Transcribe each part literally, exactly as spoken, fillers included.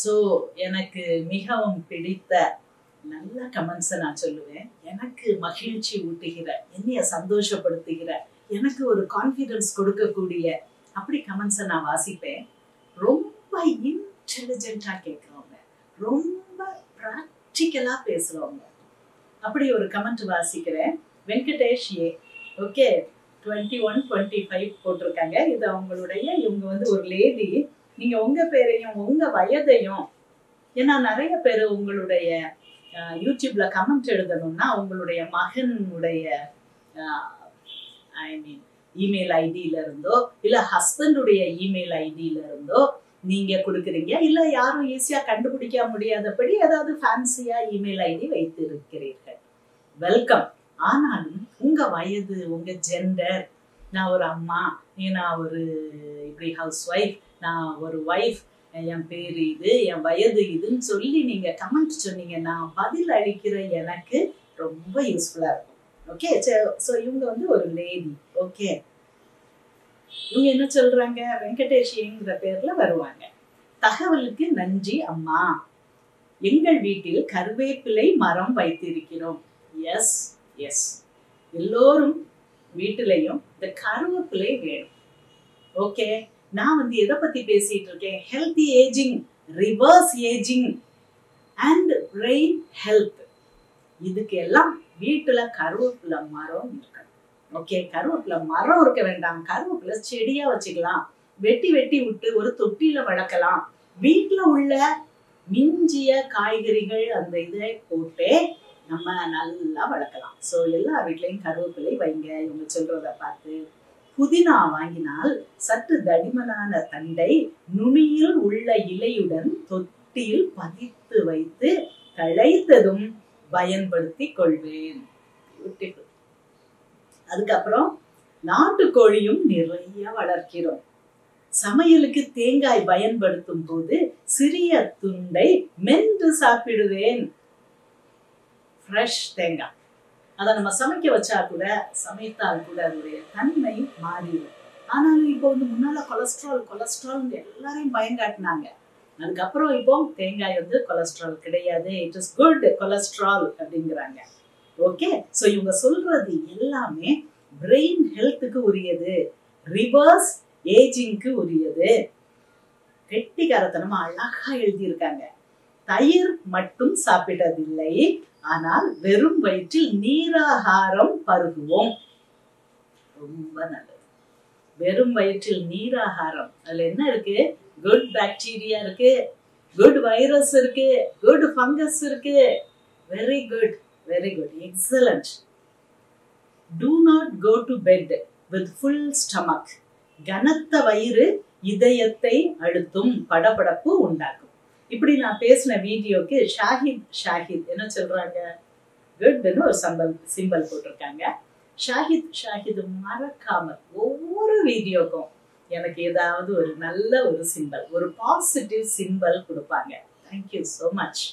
So எனக்கு மிகவும் பிடித்த நல்ல கமெண்ட்ஸை நான் சொல்லுவேன். எனக்கு மகிழ்ச்சி ஊட்டுகிற, என்னைய சந்தோஷப்படுத்துகிற, எனக்கு ஒரு கான்ஃபிடன்ஸ் கொடுக்கக்கூடிய அப்படி கமெண்ட்ஸை நான் வாசிப்பேன். ரொம்ப இன்டெலிஜென்ட்டாக கேட்குறவங்க, ரொம்ப ப்ராக்டிக்கலாக பேசுகிறவங்க, அப்படி ஒரு கமெண்ட் வாசிக்கிறேன். Venkatesh A, okay, twenty one twenty five போட்டிருக்காங்க. இது அவங்களுடைய, இவங்க வந்து ஒரு லேடி. நீங்க உங்க பேரையும் உங்க வயதையும், ஏன்னா நிறைய பேர் உங்களுடைய யூடியூப்ல கமெண்ட் எழுதணும்னா உங்களுடைய மகனுடைய ஐ மீன் இமெயில் ஐடியில இருந்தோ இல்ல ஹஸ்பண்டுடைய இமெயில் ஐடியில இருந்தோ நீங்க கொடுக்குறீங்க. இல்ல யாரும் ஈஸியா கண்டுபிடிக்க முடியாதபடி ஏதாவது ஃபேன்சியா இமெயில் ஐடி வைத்து இருக்கிறீர்கள். வெல்கம். ஆனாலும் உங்க வயது, உங்க ஜெண்டர், நான் ஒரு அம்மா, நான் ஒரு இப்படி ஹவுஸ் ஒய்ஃப், நான் ஒரு ஒய்ஃப், என் பேரு இது, என் வயது இதுன்னு சொல்லி நீங்க கமெண்ட் சொன்னீங்கன்னா பதில் அளிக்கிற எனக்கு ரொம்ப யூஸ்ஃபுல்லா இருக்கும். ஓகே, ஸோ இவங்க வந்து ஒரு லேடி. ஓகே, இவங்க என்ன சொல்றாங்க, வெங்கடேஷிங்கிற பேர்ல வருவாங்க. தகவலுக்கு நன்றி அம்மா. எங்கள் வீட்டில் கருவேப்பிலை மரம் வைத்திருக்கிறோம். எஸ் எஸ் எல்லோரும் வீட்டிலையும் இந்த கருவேப்பிலை வேணும். ஓகே, நான் வந்து எதை பத்தி பேசிட்டு இருக்கேன், healthy ageing, reverse ageing and brain health. இதுக்கு எல்லாம் வீட்டுல கருவேப்பிலை மரம் இருக்கணும். ஓகே, கருவேப்பிலை மரம் இருக்க வேண்டாம், கருவேப்பிலை செடியா வச்சுக்கலாம், வெட்டி வெட்டி விட்டு ஒரு தொட்டியில வளர்க்கலாம். வீட்டுல உள்ள மிஞ்சிய காய்கறிகள் அந்த இதை போட்டு நம்ம நல்லா வளர்க்கலாம். ஸோ எல்லா வீட்லையும் கருவேப்பிலை வைங்க. இவங்க சொல்றத பார்த்து புதினா வாங்கினால் சற்று தடிமனான தண்டை நுனியில் உள்ள இலையுடன் தொட்டியில் பதித்து வைத்து களைத்ததும் பயன்படுத்தி கொள்வேன். அதுக்கப்புறம் நாட்டுக்கோழியும் நிறைய வளர்க்கிறோம். சமையலுக்கு தேங்காய் பயன்படுத்தும் போது சிறிய துண்டை மென்று சாப்பிடுவேன். ஃப்ரெஷ் தேங்காய் அதை நம்ம சமைக்க வச்சா கூட, சமைத்தால் கூட அதனுடைய தன்மை மாறிடும். ஆனாலும் இப்போ வந்து முன்னால கொலஸ்ட்ரால் கொலஸ்ட்ரால் எல்லாரையும் பயங்காட்டினாங்க. அதுக்கப்புறம் இப்போ தேங்காய் வந்து கொலஸ்ட்ரால் கிடையாது, இட் இஸ் குட் கொலஸ்ட்ரால் அப்படிங்கிறாங்க. ஓகே, ஸோ இவங்க சொல்றது எல்லாமே பிரெயின் ஹெல்த்துக்கு உரியது, ரிவர்ஸ் ஏஜிங்க்கு உரியது. கெட்டிக்காரத்தனமா அழகா எழுதியிருக்காங்க. தயிர் மட்டும் சாப்பிட்டதில்லை, ஆனால் வெறும் வயிற்றில் நீராகாரம் பருகுவோம். ரொம்ப நல்லது. வெறும் வயிற்றில் நீராகாரம், அதுல என்ன இருக்கு, குட் பாக்டீரியா இருக்கு, குட் வைரஸ் இருக்கு, குட் ஃபங்கஸ் இருக்கு. Very good, very good, excellent. Do not go to bed with full stomach. கனத்த வயிறு இதயத்தை அழுத்தும், படபடப்பு உண்டாக்கும். இப்படி நான் பேசின வீடியோக்கு ஷாஹித் ஷாஹித் என்ன சொல்றாங்க, குட்னு ஒரு சம்பல் சிம்பல் போட்டிருக்காங்க. ஷாஹித் ஷாஹித் மறக்காம ஒவ்வொரு வீடியோக்கும் எனக்கு ஏதாவது ஒரு நல்ல ஒரு சிம்பல், ஒரு பாசிட்டிவ் சிம்பல் கொடுப்பாங்க. Thank you so much.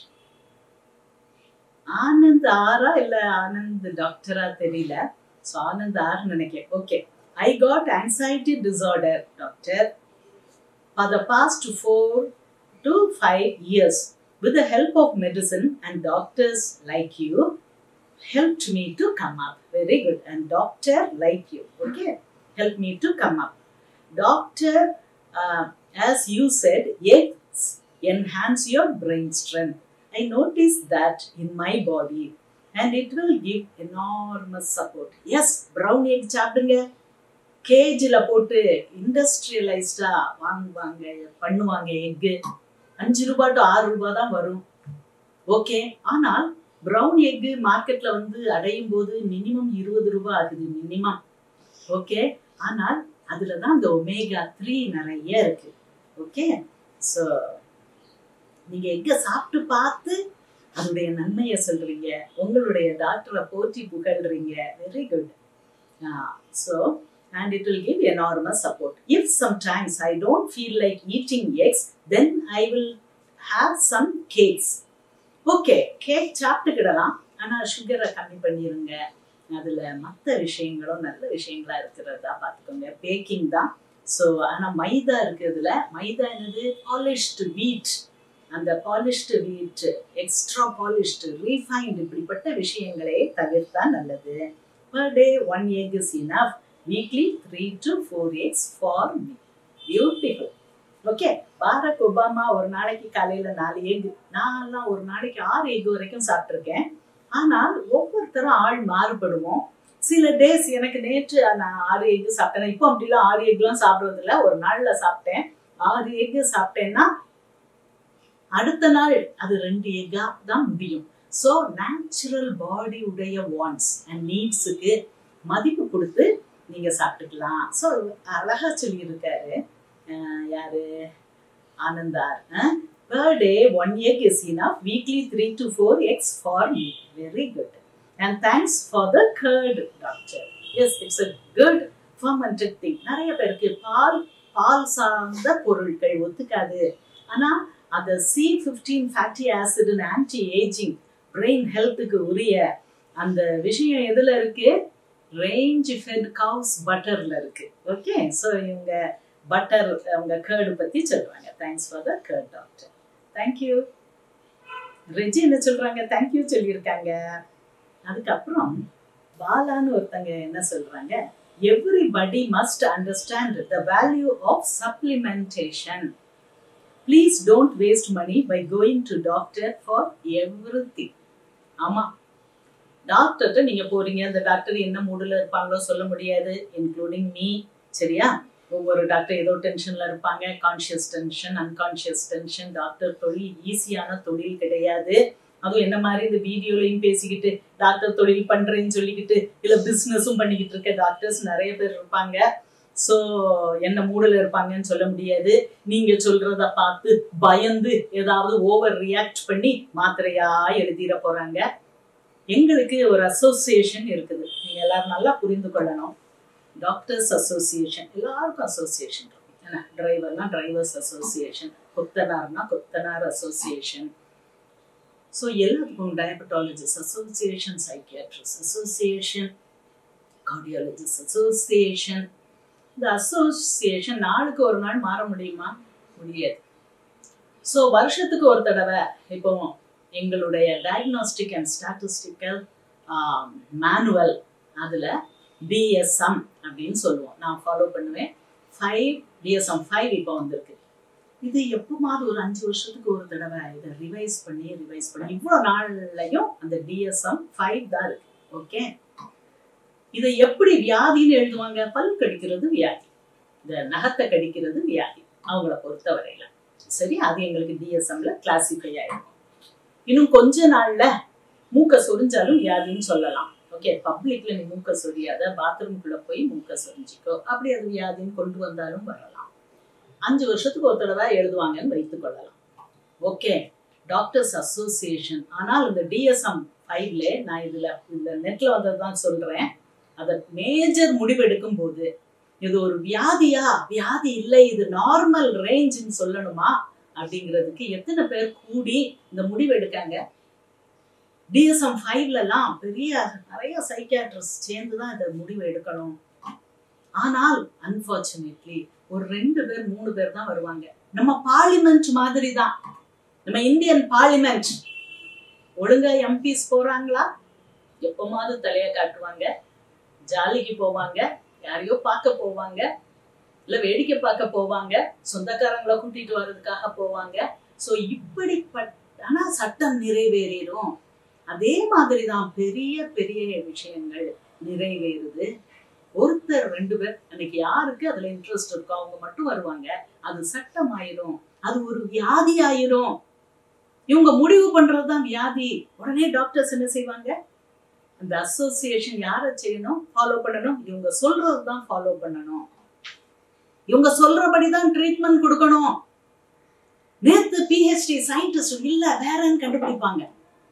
ஆனந்த் ஆரா இல்ல ஆனந்த் டாக்டரா தெரியல. ஸோ ஆனந்த் ஆர் நினைக்கிறேன். Okay, I got anxiety disorder doctor for the past four to five years. With the help of medicine and doctors like you helped me to come up. Very good. And doctor like you, okay, help me to come up. Doctor, uh, as you said, eggs enhance your brain strength. I noticed that in my body and it will give enormous support. Yes, brown egg சாப்பிடுங்க. கேஜில போட்டு இண்டஸ்ட்ரியலைஸ்டா வாங்குவாங்க, பண்ணுவாங்க. Egg அஞ்சு ரூபாய் to ஆறு ரூபாய் தான் வரும். ஓகே, ஆனால் பிரவுன் எக்கு மார்க்கெட்ல வந்து அடையும் போது மினிமம் இருபது ரூபாய் ஆகுது மினிமம். ஓகே, ஆனால் அதுலதான் அந்த ஒமேகா த்ரீ நிறைய இருக்கு. ஓகே, ஸோ நீங்க எங்க சாப்பிட்டு பார்த்து அதனுடைய நன்மையை சொல்றீங்க, உங்களுடைய டாக்டரை போற்றி புகழ்றீங்க. Very good. So and it will give enormous support. If sometimes I don't feel like eating eggs, then I will have some cakes. Okay, cake சாப்பிட்டுக்கிடலாம், ஆனா சுகரை கம்மி பண்ணிருங்க. அதுல மற்ற விஷயங்களும் நல்ல விஷயங்களா இருக்கிறதா பார்த்துக்கோங்க. பேக்கிங் தான். ஸோ ஆனா மைதா இருக்கு இதுல. மைதா என்னது, பாலிஷ்டு வீட். அந்த பாலிஷ்டு வீட், எக்ஸ்ட்ரா பாலிஷ்டு, ரீஃபைன்டு இப்படிப்பட்ட விஷயங்களே தவிர்த்தா நல்லது. Per day one egg is enough. Weekly three to four eggs for me. Beautiful. Okay. Barack Obama ஒரு நாளைக்கு காலையில நாலு எக், நான்லாம் ஒரு நாளைக்கு ஆறு எக் வரைக்கும் சாப்பிட்ருக்கேன். ஆனால் ஒவ்வொருத்தரும் ஆள் மாறுபடுவோம். சில டேஸ் எனக்கு நேற்று நான் ஆறு எக் சாப்பிட்டேன். இப்போ அப்படிலாம் ஆறு எக்லாம் சாப்பிட்றது இல்லை. ஒரு நாள்ல சாப்பிட்டேன். ஆறு எக் சாப்பிட்டேன்னா அடுத்த நாள் அது ரெண்டு எக்கா தான் முடியும். ஸோ நேச்சுரல் பாடி உடைய வாண்ட்ஸ் அண்ட் நீட்ஸுக்கு மதிப்பு கொடுத்து நீங்க சாப்பிட்டுக்கலாம். ஸோ அழகா சொல்லியிருக்காரு யாரு, ஆனந்தார். Per day one egg is enough. Weekly three to four eggs for me. Very good. And thanks for the curd doctor. Yes, it's a good fermented thing. நிறைய பேருக்கு பால் பால் சார்ந்த பொருட்கள் ஒத்துக்காது. ஆனா அந்த C fifteen fatty acid anti ageing brain ஹெல்த்துக்கு உரிய அந்த விஷயம் எதுல இருக்கு? ரேஞ்ச் ஃபெட் கவுஸ் பட்டர்ல இருக்கு. ஓகே. ஸோ இவங்க பட்டர் அவங்க கர்டு பத்தி சொல்றாங்க. Thanks for the curd doctor. Thank you. Reji என்ன சொல்றாங்க? தேங்க்யூ சொல்லியிருக்காங்க. அதுக்கப்புறம் பாலான்னு ஒருத்தங்க என்ன சொல்றாங்க? Everybody must understand the value of supplementation. Please don't waste money by going to doctor for everything. ஆமா, டாக்டர்கிட்ட நீங்க போறீங்க, அந்த டாக்டர் என்ன மூடுல இருப்பாங்களோ சொல்ல முடியாது, இன்க்ளூடிங் மீ. சரியா? ஒவ்வொரு டாக்டர் ஏதோ டென்ஷன்ல இருப்பாங்க. Conscious tension, unconscious tension. Doctor தொழில் ஈஸியான தொழில் கிடையாது. அதுவும் என்ன மாதிரி இந்த வீடியோலையும் பேசிக்கிட்டு டாக்டர் தொழில் பண்றேன்னு சொல்லிக்கிட்டு இல்ல பிசினஸும் பண்ணிக்கிட்டு இருக்க டாக்டர்ஸ் நிறைய பேர் இருப்பாங்க. ஸோ என்ன மூடல இருப்பாங்கன்னு சொல்ல முடியாது. நீங்க சொல்றத பார்த்து பயந்து ஏதாவது ஓவர் ரியாக்ட் பண்ணி மாத்திரையா எழுதிட போறாங்க. எங்களுக்கு ஒரு அசோசியேஷன் இருக்குது. நீங்க எல்லாரும் நல்லா புரிந்து கொள்ளணும். டாக்டர்ஸ் அசோசியேஷன், எல்லாருக்கும் அசோசியேஷன் இருக்கும். ஏன்னா டிரைவர்னா டிரைவர்ஸ் அசோசியேஷன், கொத்தனார்னா கொத்தனார் அசோசியேஷன். ஸோ எல்லாத்துக்கும் diabetologist association, psychiatrist association, cardiologist association. இந்த அசோசியேஷன் நாளுக்கு ஒரு நாள் மாற முடியுமா? முடியாது. ஸோ வருஷத்துக்கு ஒரு தடவை இப்போ எங்களுடைய டயக்னாஸ்டிக் அண்ட் ஸ்டாட்டிஸ்டிக்கல் மேனுவல் அதில் டிஎஸ்எம் அப்படின்னு சொல்லுவோம். நான் ஃபாலோ பண்ணுவேன். ஃபைவ் டிஎஸ்எம் ஃபைவ் இப்போ வந்திருக்கு. இது எப்போமாவது ஒரு அஞ்சு வருஷத்துக்கு ஒரு தடவை இதை ரிவைஸ் பண்ணி ரிவைஸ் பண்ணி இவ்வளோ நாள்லையும் அந்த டிஎஸ்எம் ஃபைவ் தான் இருக்கு. ஓகே. இதை எப்படி வியாதின்னு எழுதுவாங்க? பல் கடிக்கிறது வியாதி, இந்த நகத்தை கடிக்கிறது வியாதி அவங்கள பொறுத்த வரையில. சரி, அது எங்களுக்கு டிஎஸ்எம்ல கிளாசிஃபை ஆயிடும். இன்னும் கொஞ்ச நாள்ல மூக்க சொரிஞ்சாலும் வியாதின்னு சொல்லலாம். ஓகே, பப்ளிக்ல நீ மூக்க சொரியாத, பாத்ரூம்குள்ள போய் மூக்க சொரிஞ்சிக்கோ, அப்படி அது வியாதின்னு கொண்டு வந்தாலும் வரலாம். அஞ்சு வருஷத்துக்கு ஒரு தடவை எழுதுவாங்கன்னு வைத்துக் கொள்ளலாம். Okay, doctors association. ஆனால் இந்த டிஎஸ்எம் ஃபைவ்ல நான் இதுல இந்த நெட்ல வந்ததுதான் சொல்றேன். அதை மேஜர் முடிவெடுக்கும் போது இது ஒரு வியாதியா, வியாதி இல்லை, இது நார்மல் ரேஞ்சுன்னு சொல்லணுமா அப்படிங்கிறதுக்கு எத்தனை பேர் கூடி இந்த முடிவு எடுக்காங்க? டிஎஸ்எம் ஃபைவ்ல எல்லாம் பெரிய நிறைய சைக்கியாட்ரிஸ்ட் சேர்ந்துதான் இந்த முடிவு எடுக்கணும். ஆனால் அன்பார்ச்சுனேட்லி ஒரு ரெண்டு பேர் மூணு பேர் தான் வருவாங்க. நம்ம பார்லிமெண்ட் மாதிரி தான், நம்ம இந்தியன் பார்லிமெண்ட். ஒழுங்கா எம்பிஸ் போறாங்களா? எப்பமாவது தலைய காட்டுவாங்க, ஜாலிக்கு போவாங்க, யாரையோ பார்க்க போவாங்க, இல்ல வேடிக்கை பார்க்க போவாங்க, சொந்தக்காரங்களை கூட்டிட்டு வர்றதுக்காக போவாங்க. சோ இப்படிப்பட்ட ஆனா சட்டம் நிறைவேறிடும். அதே மாதிரிதான் பெரிய பெரிய விஷயங்கள் நிறைவேறுது. ஒருத்தர் ரெண்டு பேர் அன்னைக்கு யாருக்கு அதுல இன்ட்ரெஸ்ட் இருக்கோ அவங்க மட்டும் வருவாங்க. அது சட்டம் ஆயிரும், அது ஒரு வியாதி ஆயிரும். இவங்க முடிவு பண்றதுதான் வியாதி. உடனே டாக்டர்ஸ் என்ன செய்வாங்க? அந்த அசோசியேஷன் யாரை செய்யணும்? ஃபாலோ பண்ணணும். இவங்க சொல்றதுதான் ஃபாலோ பண்ணணும், இவங்க சொல்றபடிதான் ட்ரீட்மெண்ட் கொடுக்கணும். நேத்து பிஹெச்டி சயின்டிஸ்ட் இல்ல வேறன்னு கண்டுபிடிப்பாங்க.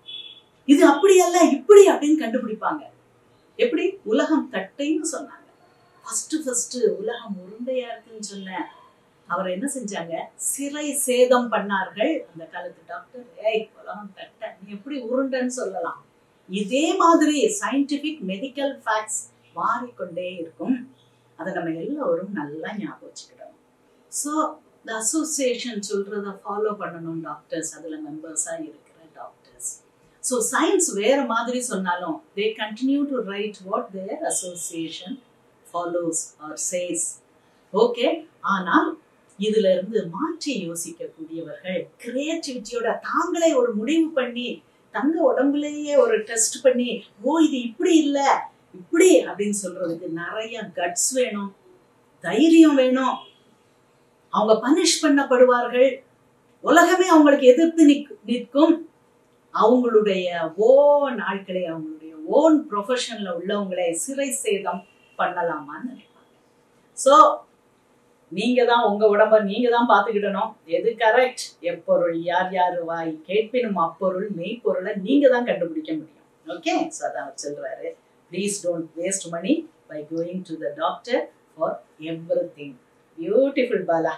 இது அப்படி அல்ல இப்படி அப்படின்னு கண்டுபிடிப்பாங்க. எப்படி? உலகம் தட்டைன்னு சொன்னாங்க. ஃபர்ஸ்ட் ஃபர்ஸ்ட் உலகம் உருண்டையா இருக்குன்னு சொன்ன அவர் என்ன செஞ்சாங்க? சிறை சேதம் பண்ணார்கள் அந்த காலத்து டாக்டர். ஏய், உலகம் தட்டை, நீ எப்படி உருண்டைன்னு சொல்லலாம்? இதே மாதிரி சயின்டிபிக் மெடிக்கல் ஃபேக்ட்ஸ் மாறிக்கொண்டே இருக்கும். அதை நம்ம எல்லோரும் நல்லா ஞாபகம் வச்சுக்கிடணும். ஸோ இந்த அசோசியேஷன் சொல்றத ஃபாலோ பண்ணணும் டாக்டர்ஸ், அதுல மெம்பர்ஸா இருக்கிற டாக்டர்ஸ். ஸோ சயின்ஸ் வேற மாதிரி சொன்னாலும் they continue to write what their association follows or says. Okay, ஆனால் இதுல இருந்து மாற்றி யோசிக்கக்கூடியவர்கள், கிரியேட்டிவிட்டியோட தாங்களே ஒரு முடிவு பண்ணி தங்க உடம்புலேயே ஒரு டெஸ்ட் பண்ணி, ஓ இது இப்படி இல்ல இப்படி அப்படின்னு சொல்றதுக்கு நிறைய கட்ஸ் வேணும், தைரியம் வேணும். அவங்க பனிஷ் பண்ணப்படுவார்கள், உலகமே அவங்களுக்கு எதிர்த்து நிற்கும். அவங்களுடைய ஓன் ஆட்களை, அவங்களுடைய ஓன் ப்ரொஃபஷன்ல உள்ளவங்களை சிறை சேதம் பண்ணலாமான்னு நினைப்பாங்க. சோ நீங்க தான் உங்க உடம்ப நீங்க தான் பாத்துக்கிடணும். எது கரெக்ட், எப்பொருள் யார் யார் வாய் கேட்பினும் அப்பொருள் மெய்ப்பொருளை நீங்க தான் கண்டுபிடிக்க முடியும். ஓகே, சோ அதான் சொல்றாரு, please don't waste money by going to the doctor for everything. Beautiful Bala.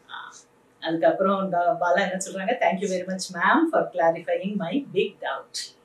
அதுக்கப்புறம் பாலா என்ன சொல்றாங்க, thank you very much ma'am for clarifying my big doubt.